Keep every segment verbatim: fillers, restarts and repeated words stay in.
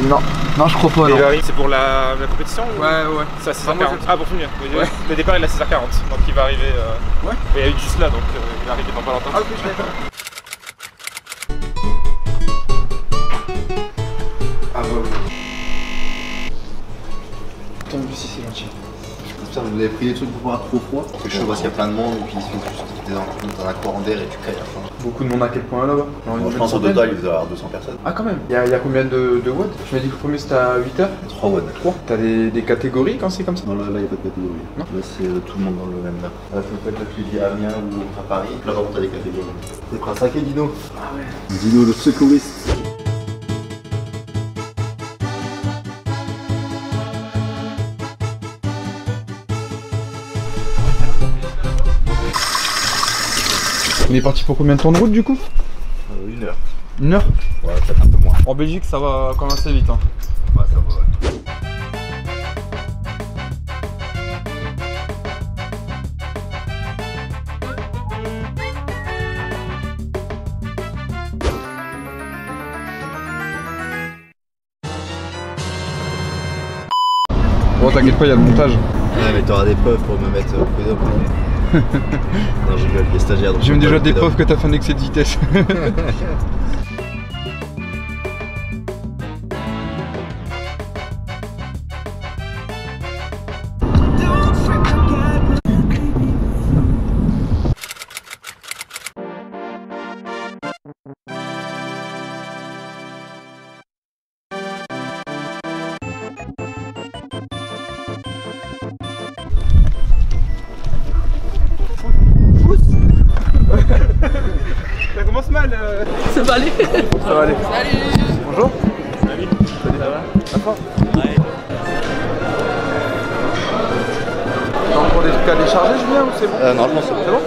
Non, non je crois pas. C'est pour la, la compétition ou... Ouais, ouais. C'est à six heures quarante. Ah, pour finir. Ouais. Le départ il est à six heures quarante, donc il va arriver. Euh... Ouais. Il y a eu juste là, donc euh, il va arriver dans pas longtemps. Ah, ok, je l'ai. Ah, bah oui. Tombe ici, c'est gentil. Putain, vous avez pris des trucs pour pas trop froid? C'est chaud parce qu'il y a plein de monde et puis il se fait juste dans, dans un courant d'air et tu cailles à fond. Beaucoup de monde à quel point là-bas? Bon, je pense au total il doit y avoir deux cents personnes. Ah quand même. Il y a, il y a combien de, de watts? Je m'as dit que le premier c'était à huit heures? trois watts. trois. T'as des, des catégories quand c'est comme ça? Non, là il n'y a pas de catégorie. Non. Là c'est euh, tout le monde dans le même là. Là peut être que tu dis à Amiens ou à Paris. Là par contre t'as des catégories. C'est pris un sacré Dino. Ah ouais. Dino le secouriste. On est parti pour combien de temps de route du coup? euh, Une heure. Une heure? Ouais, peut-être un peu moins. En Belgique ça va quand même assez vite hein. Ouais, ça va, ouais. Bon t'inquiète pas, il y a le montage. Ouais mais t'auras des preuves pour me mettre au podium. Non je rigole, les stagiaires. J'ai même déjà des preuves que t'as fait un excès de vitesse. Ça commence mal. Euh... Ça va aller. Ça va aller. Salut. Bonjour. Salut. Salut. Ça va? D'accord. Ouais. T'as encore des trucs à décharger Julien ou c'est bon? Euh, non je pense que C'est bon?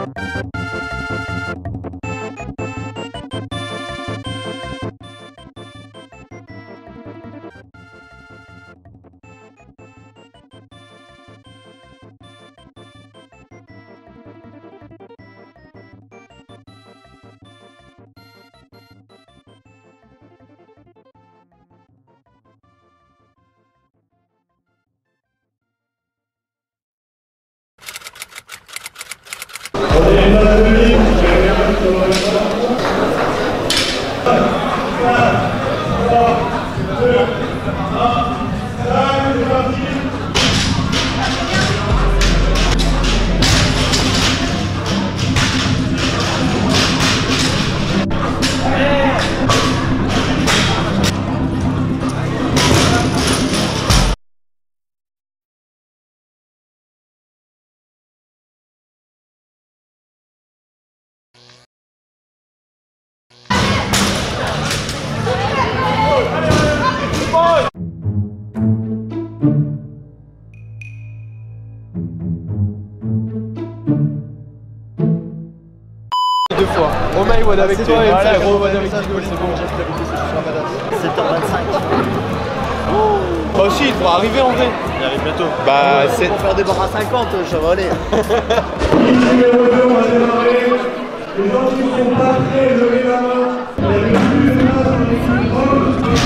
Deux fois. Romain il wad avec toi et voilà, Pierre wad avec ça, Diego, c'est bon. sept heures vingt-cinq. Bah aussi il devra arriver en vrai. Il arrive bientôt. Bah c'est... Pour faire des barres à cinquante, ça va aller. Numéro deux, on va démarrer. Les gens qui ne sont pas prêts, levez la main. Il y a plus de place dans les cinq.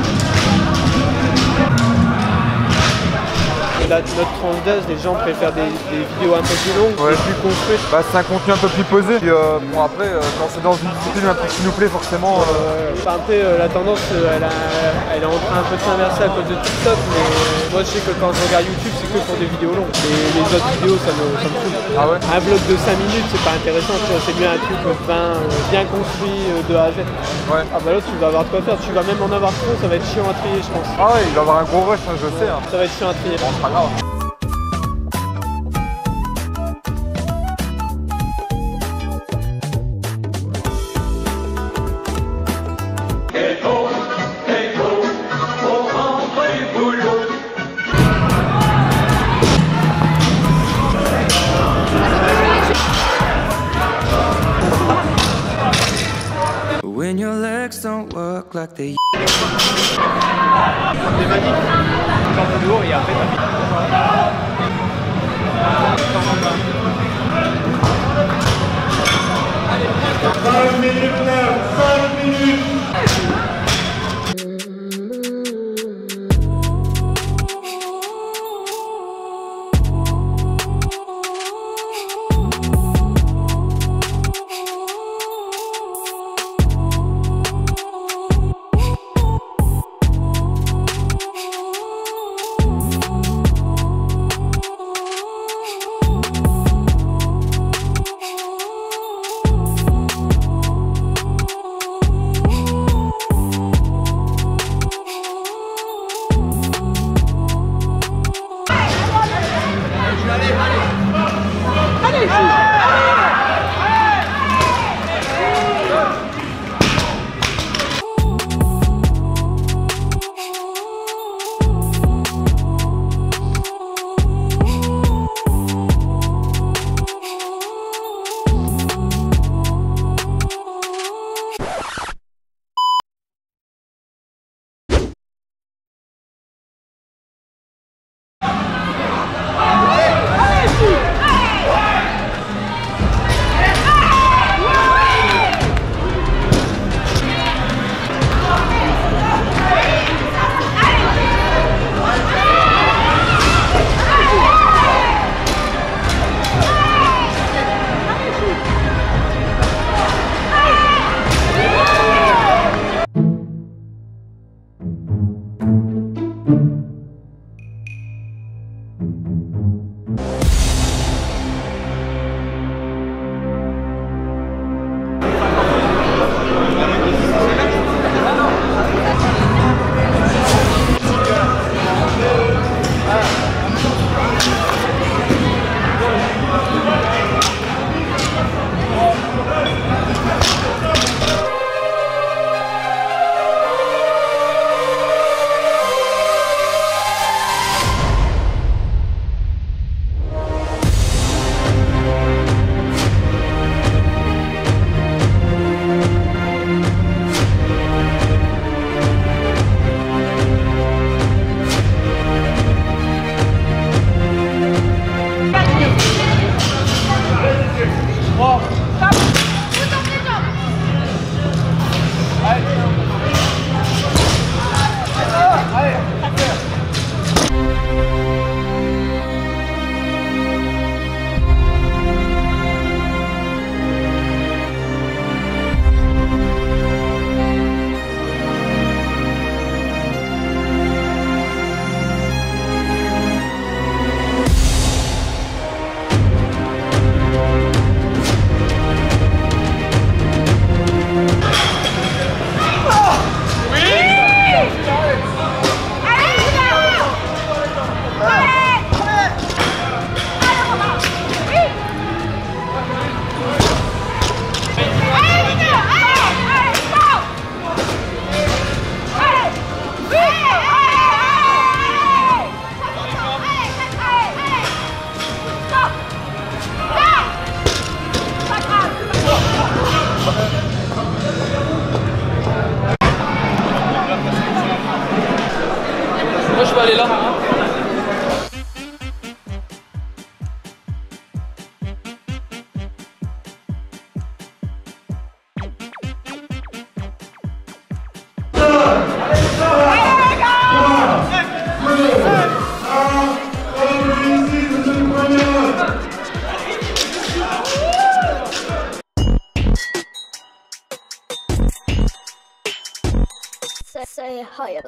La, notre tranche d'âge, les gens préfèrent des, des vidéos un peu plus longues, Ouais. plus construites. Bah c'est un contenu un peu plus posé. Puis euh, bon après euh, quand c'est dans une discipline un peu qui nous plaît forcément. Euh... Enfin, après euh, la tendance euh, elle, a, elle est en train un peu de s'inverser à cause de TikTok, mais moi je sais que quand je regarde YouTube c'est que pour des vidéos longues. Et les autres vidéos ça me, ça me saoule. Ah ouais? Un vlog de cinq minutes c'est pas intéressant, tu vois, c'est mieux un truc vingt, euh, bien construit euh, de A à Z. Ouais. Ah bah là tu vas avoir de quoi faire, tu vas même en avoir trop, ça va être chiant à trier je pense. Ah ouais, il va y avoir un gros rush, hein, je sais. Hein. Ça va être chiant à trier. Bon, c'est pas grave. When your legs don't work like they cinq minutes, cinq minutes. Moi je peux aller là. Say hi.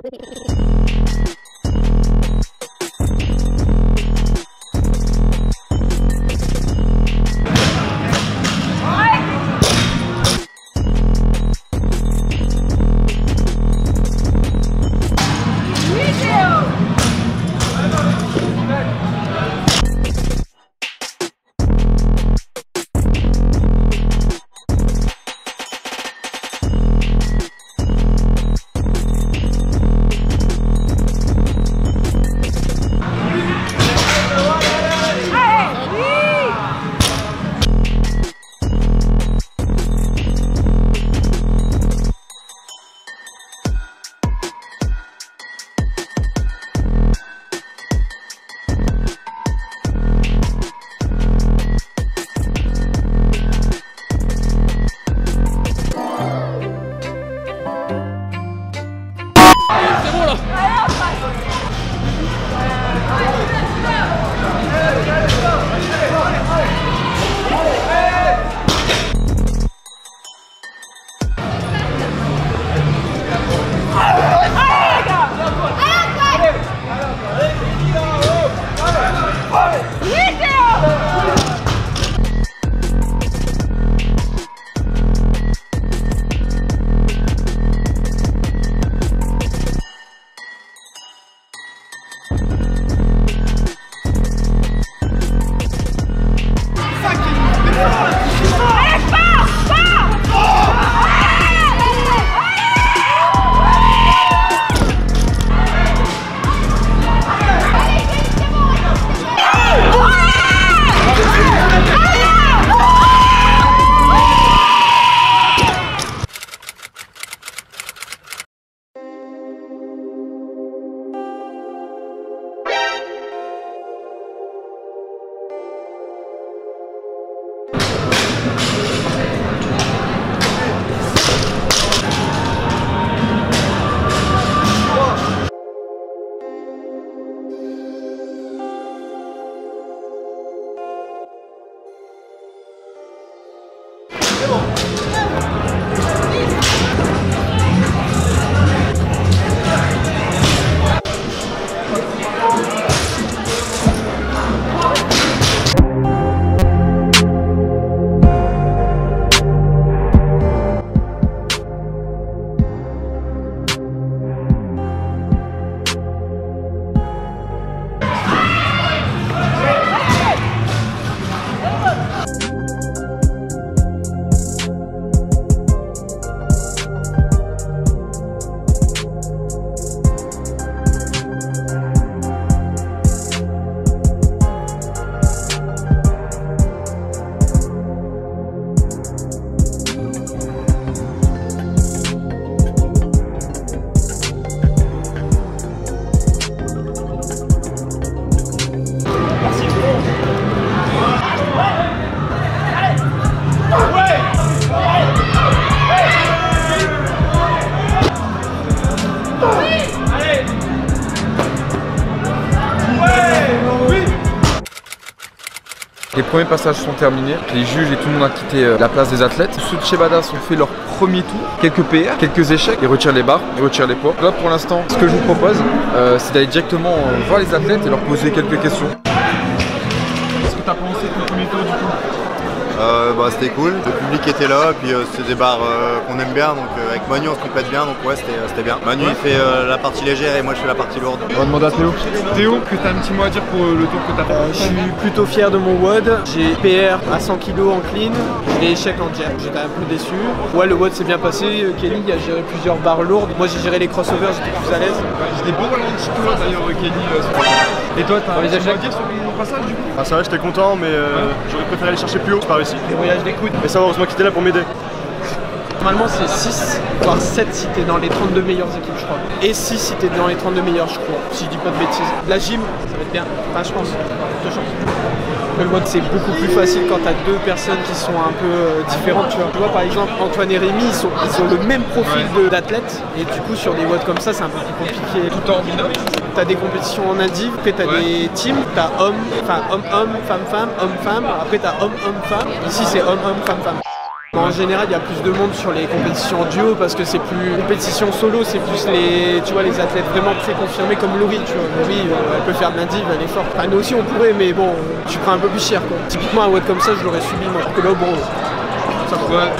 premiers passages sont terminés. Les juges et tout le monde a quitté euh, la place des athlètes. Ceux de chez Badass ont fait leur premier tour. Quelques P R, quelques échecs. Ils retirent les barres, ils retirent les poids. Là pour l'instant, ce que je vous propose, euh, c'est d'aller directement euh, voir les athlètes et leur poser quelques questions. Qu'est-ce que tu as pensé de ton premier tour du coup? Euh, bah, c'était cool, le public était là, et puis euh, c'est des bars euh, qu'on aime bien, donc euh, avec Manu on se complète bien, donc ouais c'était euh, bien. Manu ouais. il fait euh, la partie légère et moi je fais la partie lourde. On va demander à Théo. Théo, que tu as un petit mot à dire pour euh, le tour que tu as fait? euh, Je suis plutôt fier de mon W O D, j'ai P R à cent kilos en clean, et échec en jab, j'étais un peu déçu. Ouais, le W O D s'est bien passé, Kenny a géré plusieurs barres lourdes, moi j'ai géré les crossovers, j'étais plus à l'aise. J'ai des beaux ralentis toi d'ailleurs Kenny. Euh, et toi t'as un petit mot à dire sur mon passage du coup? Ah, c'est vrai, j'étais content, mais euh, ouais. j'aurais préféré aller chercher plus haut, c'est pas réussi. Les voyages des coudes. Mais ça va, heureusement qu'il était là pour m'aider. Normalement c'est six, voire sept si t'es dans les trente-deux meilleures équipes je crois. Et six si t'es dans les trente-deux meilleures je crois, si je dis pas de bêtises. La gym, ça va être bien, enfin je pense, de chance. Le mode c'est beaucoup plus facile quand t'as deux personnes qui sont un peu euh, différentes tu vois. Tu vois par exemple Antoine et Rémi ils, sont, ils ont le même profil ouais. d'athlètes et du coup sur des W O D comme ça c'est un peu plus compliqué. Tout en binôme. T'as des compétitions en indiv, après t'as ouais. des teams, t'as homme, enfin homme-homme, femme-femme, homme-femme, après t'as homme-homme-femme, ici c'est homme-homme, femme-femme. En général, il y a plus de monde sur les compétitions en duo parce que c'est plus compétition solo, c'est plus les, tu vois, les athlètes vraiment très confirmés comme Laurie, tu vois. Laurie, euh, elle peut faire de l'indiv, elle est forte. Enfin, nous aussi on pourrait, mais bon, tu prends un peu plus cher quoi. Typiquement un W O D comme ça, je l'aurais subi moi. Que là, bon, ça va. Ouais.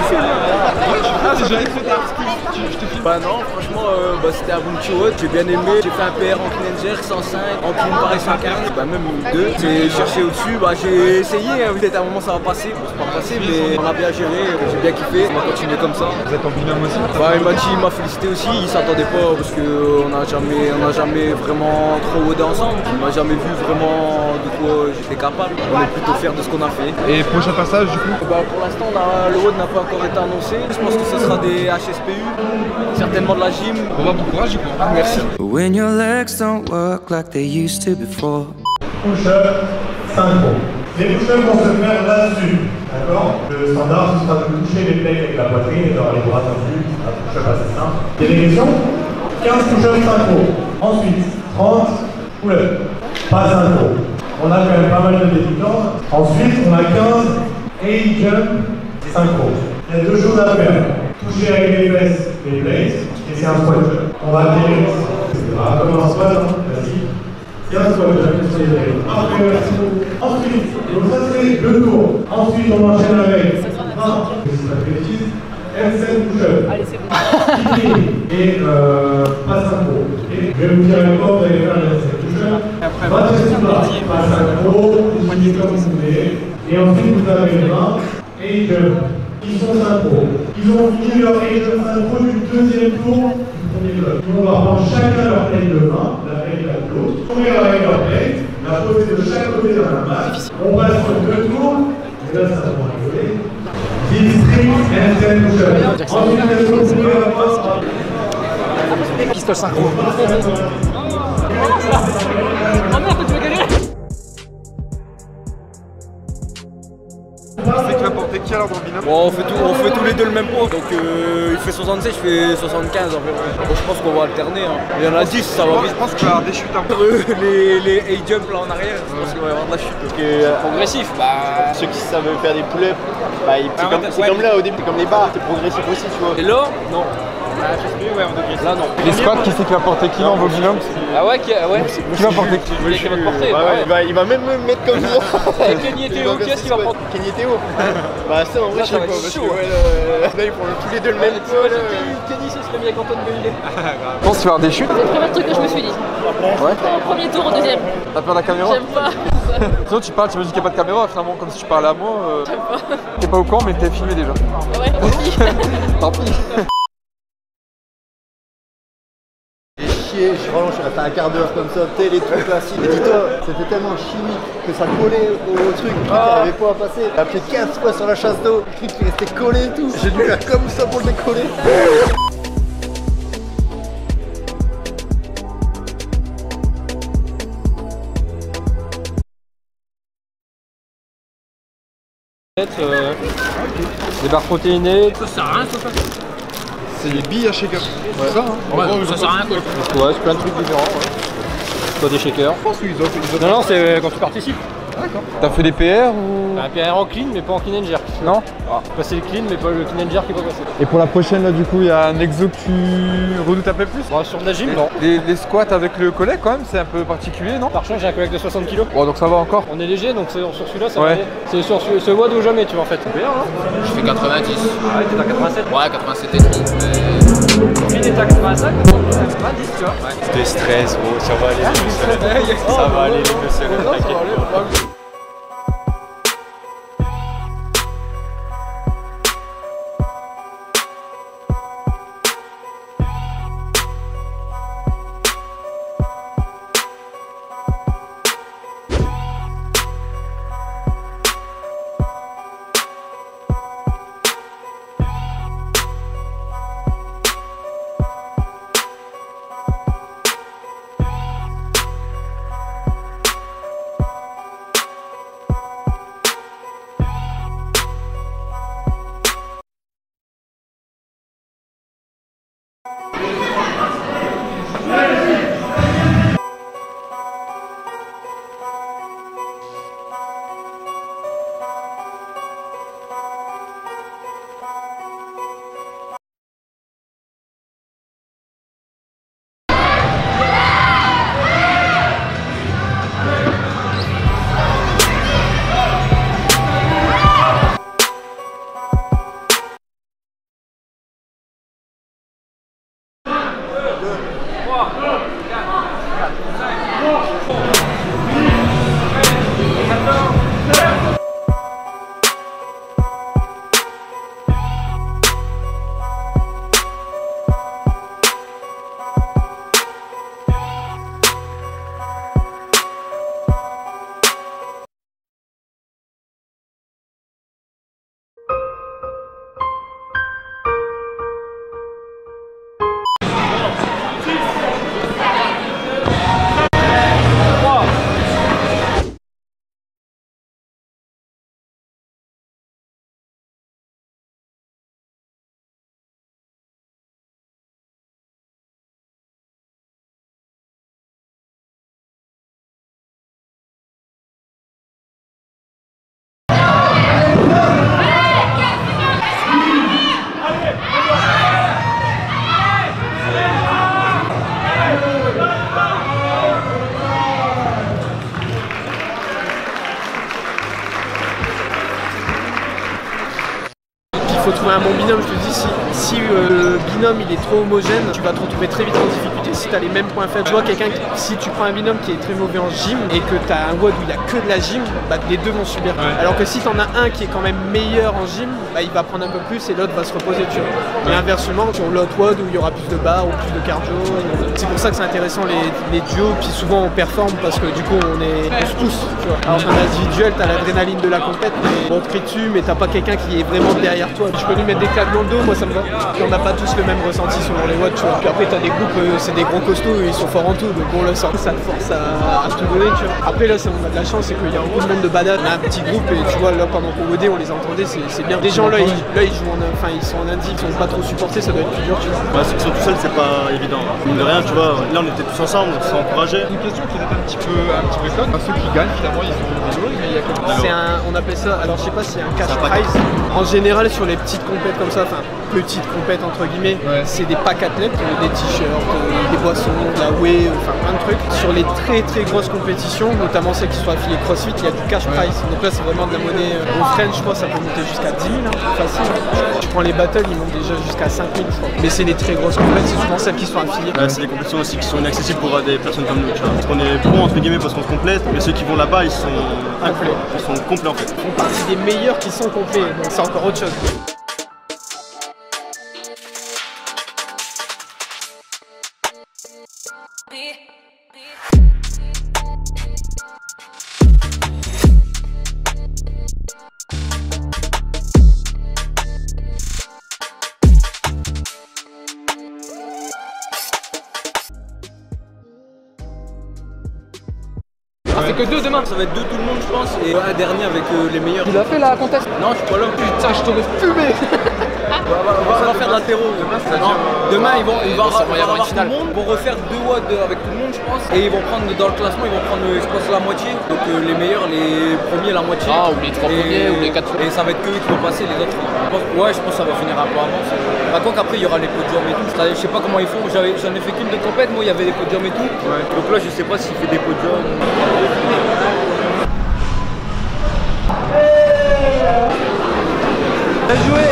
Ah, c'est jamais fait je te filme. Bah non, franchement, euh, bah, c'était un bon petit W O D, j'ai bien aimé. J'ai fait un P R en clean and jerk, cent cinq, en clean pareil cent quinze, bah même deux. J'ai cherché au-dessus, bah j'ai essayé, hein. Peut-être à un moment ça va passer, bon, c'est pas passé, mais on a bien géré, j'ai bien kiffé, on va continuer comme ça. Vous êtes en binôme aussi? Bah il m'a dit, il m'a félicité aussi, il s'attendait pas parce qu'on n'a jamais, on a jamais vraiment trop W O D ensemble. Il m'a jamais vu vraiment de quoi j'étais capable. On est plutôt fiers de ce qu'on a fait. Et prochain passage du coup? Bah pour l'instant le W O D n'a pas encore été annoncé. Je pense que ce sera des H S P U, certainement de la gym. On va bon courage du coup. Merci. When your legs don't work like they used to before. Push-up, synchro. Les push-ups vont se faire là-dessus, d'accord? Le standard, ce sera de toucher les plaques avec la poitrine et d'avoir les bras tendus, un push-up assez simple. Il y a des questions? quinze push-ups synchro. Ensuite, trente pull-ups, pas synchro. On a quand même pas mal de débutants. Ensuite, on a quinze A-jump synchro. Il y a deux choses à faire. Toucher avec les fesses les plates, et c'est un squat jump. On va tirer, c'est pas comme un squat, hein, classique. C'est un squat jump, toucher les plates. Après, ensuite, donc ça c'est deux tours. Ensuite, on enchaîne avec vingt, c'est pas de bêtises, handstand push-up. Et euh, pas synchro. Okay. Je vais vous tirer le corps, vous allez faire le handstand push-up. vingt sous bas, pas synchro, vous voyez comme vous voulez. Et ensuite, vous avez vingt et jump. Ils sont synchro. Ils ont fini leur A-jump synchro du deuxième tour du premier bloc. Ils vont reprendre chacun leur plate de vingt, la plate de l'autre. Courir avec leur plate, la poser de chaque côté dans la masse. On passe sur deux tours, et là ça va rigoler. District handstand push-up. Ensuite, elles vont courir à vingt. Pistol synchro. C'est qui va porter qui alors dans le binôme? Bon, on fait, tout, on fait tous les deux le même poids, donc euh, il fait soixante-seize, je fais soixante-quinze en fait. Bon, je pense qu'on va alterner. Hein. Il y en a dix, ça va vite. Je pense qu'il va y avoir des chutes un peu. Les, les A-jump là en arrière, je pense qu'il va y avoir de la chute. Parce que euh, progressif, bah. Ceux qui savent faire des pull-ups, bah, c'est comme, ouais. comme là au début, comme les barres, c'est progressif aussi, tu vois. Et là, non. Ah, je sais plus, ouais, on degré. Là, non. Les squats, qui c'est qui va porter qui dans vos binômes? Ah ouais, qui, ouais. Qui va porter qui? Qui va te porter? Ouais, ouais, il, va, il va même me mettre comme ça. Et Kenny et Théo, qui est-ce qui va prendre? Kenny et Théo. Bah, ça en vrai, je sais pas. Parce que ouais, là, ils font tous les deux le même poids. Kenny, c'est ce qu'il a mis avec Antoine Bellier. Je pense qu'il va y avoir des chutes. C'est le premier truc que je me suis dit. Ouais. Au premier tour, au deuxième. T'as peur de la caméra? J'aime pas. Sinon tu parles, tu me dis qu'il n'y a pas de caméra, finalement comme si tu parlais à moi. Euh... J'aime pas. T'es pas au courant mais t'es filmé déjà. Ouais, tant pis. Tant pis. Chier, je, vraiment, je suis resté un quart d'heure comme ça, tel les trucs classiques. Et dis-toi, c'était tellement chimique que ça collait au, au truc, le truc n'arrivait pas à passer. J'ai appuyé quinze fois sur la chasse d'eau, le truc qui restait collé et tout. J'ai dû faire comme ça pour le décoller. Euh, des barres protéinées. Ça sert à rien, ça. C'est des billes à shaker. Ouais. Ça, hein. Ouais, ouais, ça sert à rien quoi. Ouais, c'est plein de trucs différents. Ouais. Soit des shakers. Je pense qu'ils offrent. Non, non, c'est quand tu participes. D'accord. T'as fait des P R ou... Un P R en clean, mais pas en clean and jerk. Non. Ah, passer le clean, mais pas le clean and jerk qui est pas passé. Et pour la prochaine, là, du coup, il y a un exo que tu redoutes un peu plus? Bon, sur de la gym, non. Les, les squats avec le collègue, quand même, c'est un peu particulier, non? Par contre, j'ai un collègue de soixante kilos. Bon, donc ça va encore. On est léger, donc sur celui-là, ça ouais. va aller. C'est sur ce WOD ou jamais, tu vois, en fait. C'est bien, hein. Je fais quatre-vingt-dix. Ah ouais, t'es à quatre-vingt-sept? Ouais, quatre-vingt-sept et demi. Mais... Il est à quatre-vingt-cinq, quatre-vingt-dix, tu vois. Ouais. De stress, gros, ça va aller. Ah, ça va aller, les deux secondes, t'inquiète. Il faut trouver un bon binôme, je te dis, si, si euh, le binôme il est trop homogène, tu vas te retrouver très vite en difficulté si tu as les mêmes points faibles. Tu vois, quelqu'un, si tu prends un binôme qui est très mauvais en gym et que tu as un WOD où il n'y a que de la gym, bah, les deux vont subir. Ouais. Alors que si tu en as un qui est quand même meilleur en gym, bah, il va prendre un peu plus et l'autre va se reposer, tu vois. Ouais. Et inversement, sur l'autre WOD où il y aura plus de barres ou plus de cardio, c'est pour ça que c'est intéressant les, les duos, puis souvent on performe parce que du coup on est on se pousse, tu vois. Alors qu'en individuel, tu as l'adrénaline de la compète, mais on te crie dessus, mais t'as pas quelqu'un qui est vraiment derrière toi. Je peux lui mettre des claques dans le dos, moi ça me va. Puis on n'a pas tous le même ressenti selon les watts, tu vois. Puis après t'as des groupes, euh, c'est des gros costauds, ils sont forts en tout, donc bon là ça, ça te force à, à tout donner, tu vois. Après là, on a de la chance, c'est qu'il y a beaucoup de monde de badass, on a un petit groupe et tu vois là pendant qu'on WODait, on les entendait, c'est bien. Des gens là, ils, là ils jouent en, enfin ils sont en indie, ils sont pas trop supportés, ça doit être plus dur, tu vois. Ouais, c'est que tout seul c'est pas évident. Mine de rien, tu vois, là on était tous ensemble, on s'est encouragés. Une question qui est un petit peu un petit peu conne, ceux qui gagnent finalement ils ont des joueurs, mais il y a comme c'est un, on appelle ça, alors je sais pas si c'est un cash prize. En général sur les petites compètes comme ça, enfin petites compètes entre guillemets, ouais. C'est des packs athlètes, des t-shirts, des boissons, de la whey, enfin plein de trucs. Sur les très très grosses compétitions, notamment celles qui sont affiliées CrossFit, il y a du cash prize. Ouais. Donc là c'est vraiment de la monnaie. Au French, je crois ça peut monter jusqu'à dix mille, hein, facile. Je prends les battles, ils montent déjà jusqu'à cinq mille je crois. Mais c'est les très grosses compètes, c'est souvent celles qui sont affiliées. Ouais, c'est des compétitions aussi qui sont inaccessibles pour des personnes comme nous, tu vois. Parce qu'on est pro entre guillemets parce qu'on se complète, mais ceux qui vont là-bas ils sont incomplets. Ils sont complets en fait. Ils font partie des meilleurs qui sont complets, donc c'est encore autre chose. C'est que deux demain, ça va être deux tout le monde je pense et un dernier avec euh, les meilleurs. Il a fait la contest? Non je suis pas là. Putain je t'aurais fumé. va, va, va, va faire de l'apéro. Demain, c'est-à-dire, demain ils vont, il va, sans il moyen va avoir tout matinal. le monde, ils vont refaire deux watts avec tout le monde, je pense. Et ils vont prendre dans le classement, ils vont prendre, je pense, la moitié. Donc euh, les meilleurs, les premiers, la moitié. Ah, ou les trois et, premiers, ou les quatre Et ça va être que eux qui vont passer, les autres. Je pense, ouais, je pense que ça va finir un peu avant. Par contre, après, il y aura les podiums et tout. Je sais pas comment ils font. J'en ai fait qu'une de compète, moi, il y avait des podiums et tout. Ouais. Donc là, je sais pas s'il fait des podiums. Bien joué.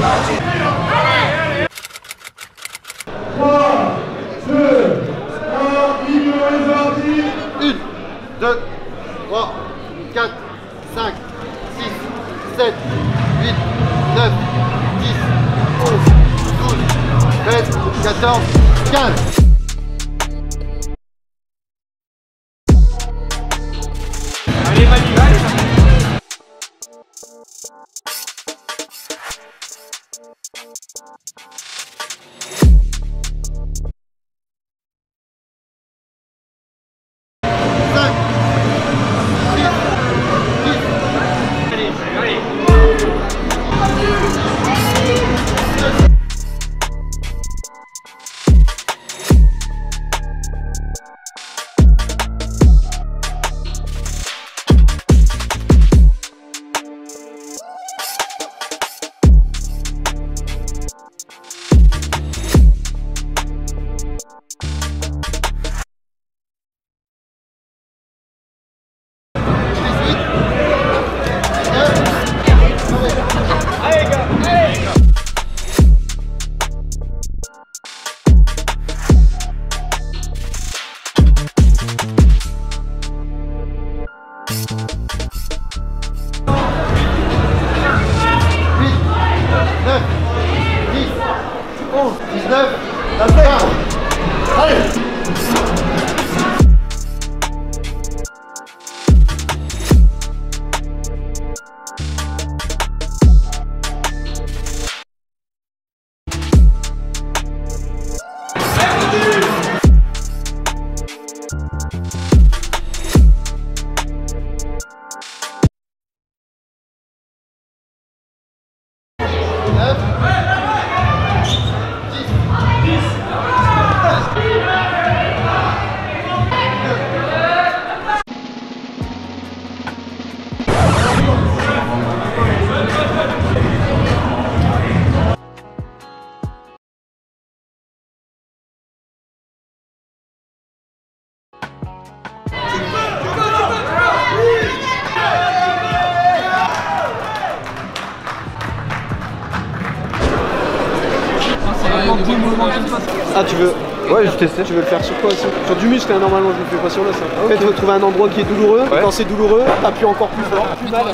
trois, deux, un, milieu est parti. un, deux, trois, quatre, cinq, six, sept, huit, neuf, dix, onze, douze, treize, quatorze, quinze. Allez, Manu, allez. dix-neuf, vingt. Allez! Ah, tu veux? Ouais, je testais. Tu veux le faire sur quoi aussi? Sur du muscle, hein, normalement, je le fais pas sur l'os. Hein. En fait, tu veux trouver un endroit qui est douloureux, Ouais. et quand c'est douloureux, t'appuies encore plus fort. Plus mal.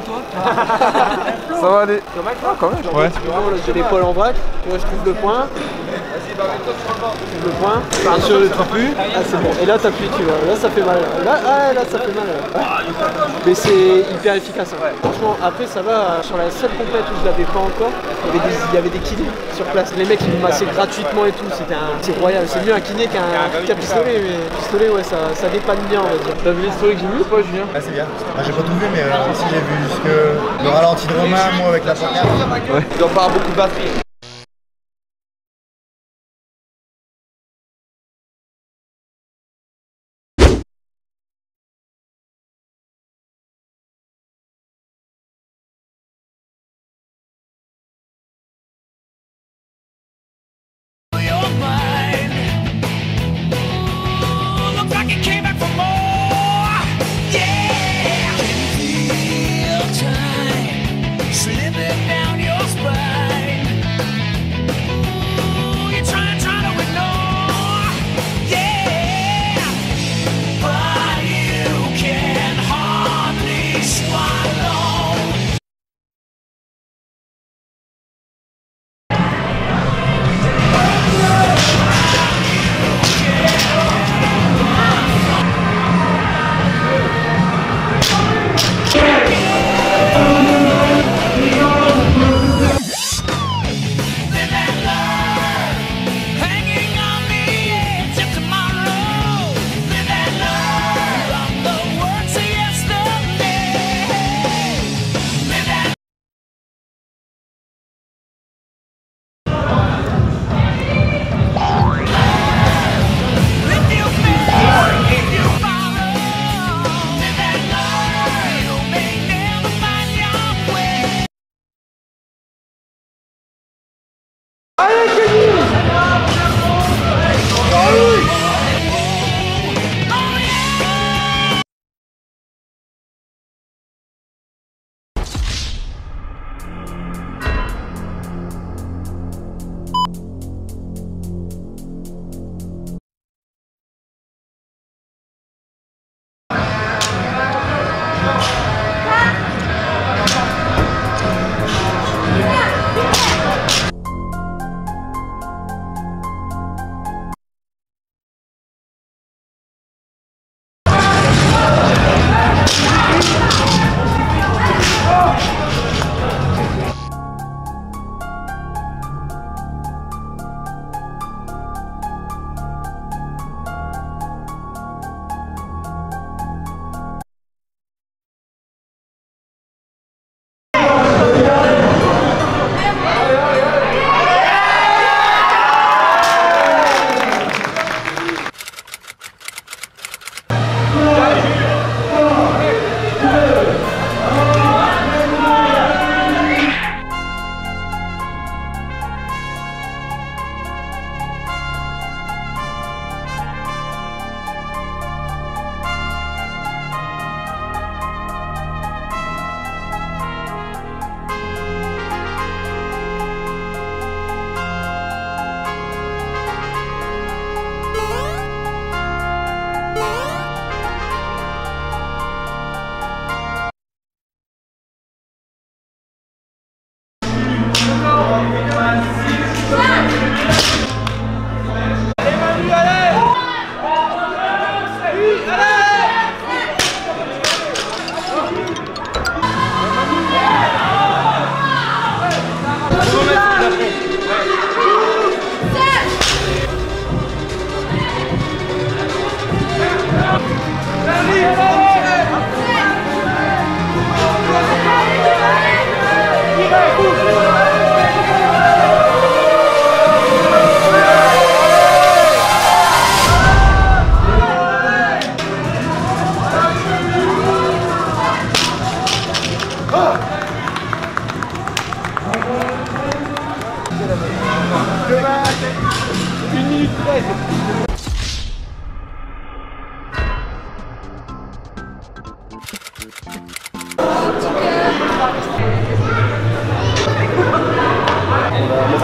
Ça va aller. Ah, quand même. Ouais. Là, j'ai l'épaule en vrac, tu vois, je trouve le point. Je trouve le point, par sur le trapu. Ah, c'est bon. Et là, t'appuies, tu vois. Là, ça fait mal. Là, ah, là, ça fait mal. Mais c'est hyper efficace. Hein. Franchement, après, ça va. Sur la seule complète où je l'avais pas encore, il y avait des, il y avait des kinés sur place. Les mecs, ils me massaient gratuitement et tout. C'était un... C'est royal. C'est mieux un kiné qu'un qu pistolet. Mais pistolet, ouais, ça, ça dépanne bien, on va dire. T'as vu l'histoire que j'ai vu ou pas, Julien? Ah, c'est bien. Ah, j'ai pas tout vu, mais euh, aussi j'ai vu juste que le ralenti de Romain, moi avec la pancarte. Ouais. Il doit pas avoir beaucoup de batterie.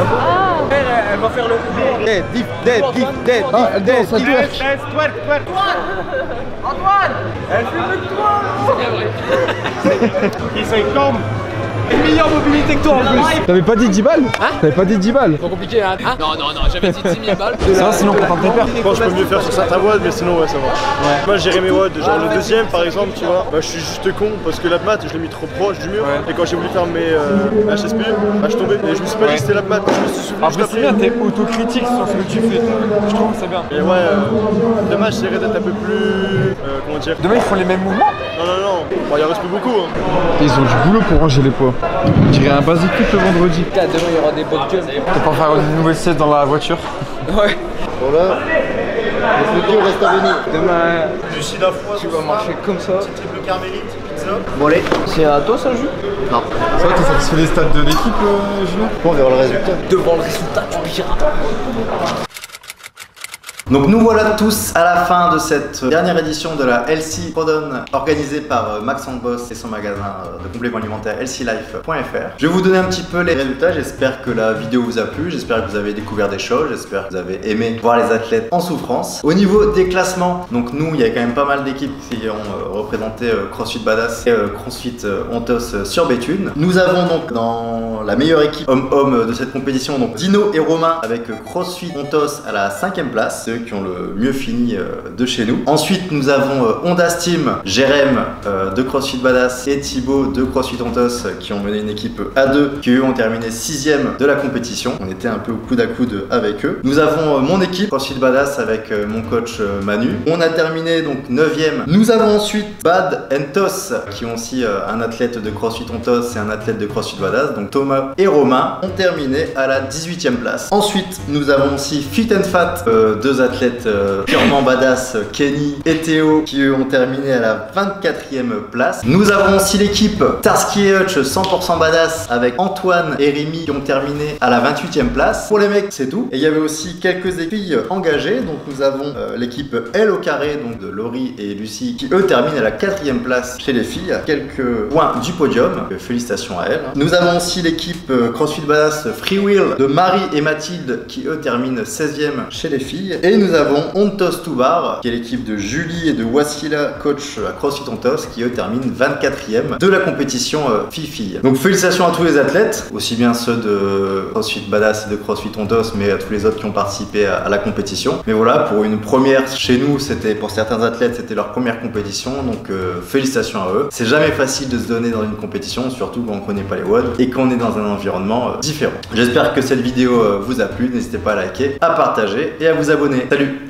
Ah. Elle, elle va faire le coup. Dead, deep, dead, deep, dead, Ah, deep, dead, ça deep. twerk. Twerk, twerk. Antoine. Elle fait mieux que toi. Ils sont comme. Une meilleure mobilité que toi en plus. T'avais pas dit dix balles? Hein? T'avais pas dit dix balles? Trop compliqué, hein? Hein? Non, non, non, j'avais dit dix mille balles. Ça va, sinon pour tes pères. Je pense que je peux mieux faire sur certains watts, mais sinon ouais ça va. Ouais. Moi j'ai mes watts, genre le deuxième par exemple, tu vois, bah, je suis juste con parce que la mat je l'ai mis trop proche du mur. Ouais. Et quand j'ai voulu faire mes euh, H S P, bah, je tombais et je me suis pas dit que c'était la mat, je me suis souvenu. Après c'est bien, t'es autocritique sur ce que tu fais. Je trouve que c'est bien. Et ouais, euh, demain j'essaierai d'être un peu plus. Euh, comment dire? Demain ils font les mêmes mouvements? Non, non, non, bon, il en reste plus beaucoup. Hein. Ils ont du boulot pour ranger les poids. Je dirais un basic fit le vendredi. Putain, demain il y aura des bonnes gueules. T'as pas faire une nouvelle sieste dans la voiture? Ouais. Voilà. Les vidéos restent à venir. Demain, Lucie Lafroy, tu vas marcher comme ça. triple carmélite, pizza. Bon allez. C'est à toi ça joue? Non. Ça va, t'es satisfait des stats de l'équipe, euh, Julien? Bon, on verra le résultat. Devant le résultat, tu piras. Donc nous voilà tous à la fin de cette dernière édition de la L C Prodon organisée par Max Boss et son magasin de compléments alimentaires L C Life point F R. Je vais vous donner un petit peu les résultats, j'espère que la vidéo vous a plu, j'espère que vous avez découvert des choses, j'espère que vous avez aimé voir les athlètes en souffrance. Au niveau des classements, donc nous il y a quand même pas mal d'équipes qui ont représenté CrossFit Badass et CrossFit Ontos sur Béthune. Nous avons donc dans la meilleure équipe homme-homme de cette compétition donc Dino et Romain avec CrossFit Ontos à la cinquième place, ceux qui ont le mieux fini de chez nous. Ensuite nous avons Honda Steam, Jérém de CrossFit Badass et Thibaut de CrossFit Ontos qui ont mené une équipe à deux qui eux ont terminé sixième de la compétition. On était un peu au coude à coude avec eux. Nous avons mon équipe CrossFit Badass avec mon coach Manu. On a terminé donc neuvième. Nous avons ensuite Bad and Toss qui ont aussi un athlète de CrossFit Ontos et un athlète de CrossFit Badass. Donc Thomas et Romain ont terminé à la dix-huitième place. Ensuite nous avons aussi Fit and Fat, euh, deux athlètes Euh, purement badass, Kenny et Théo qui eux ont terminé à la vingt-quatrième place. Nous avons aussi l'équipe Starsky et Hutch cent pour cent badass avec Antoine et Rémi qui ont terminé à la vingt-huitième place. Pour les mecs c'est tout. Et il y avait aussi quelques filles engagées, donc nous avons euh, l'équipe L au carré donc de Laurie et Lucie qui eux terminent à la quatrième place chez les filles, à quelques points du podium. Donc, félicitations à elles. Nous avons aussi l'équipe euh, CrossFit Badass Free Will de Marie et Mathilde qui eux terminent seizième chez les filles. Et nous avons Ontos Toubar qui est l'équipe de Julie et de Wassila, coach à CrossFit Ontos, qui eux terminent vingt-quatrième de la compétition euh, filles-filles. Donc félicitations à tous les athlètes, aussi bien ceux de CrossFit Badass et de CrossFit Ontos, mais à tous les autres qui ont participé à, à la compétition. Mais voilà, pour une première chez nous, c'était pour certains athlètes, c'était leur première compétition, donc euh, félicitations à eux. C'est jamais facile de se donner dans une compétition, surtout quand on connaît pas les W O D et qu'on est dans un environnement euh, différent. J'espère que cette vidéo euh, vous a plu, n'hésitez pas à liker, à partager et à vous abonner. Salut!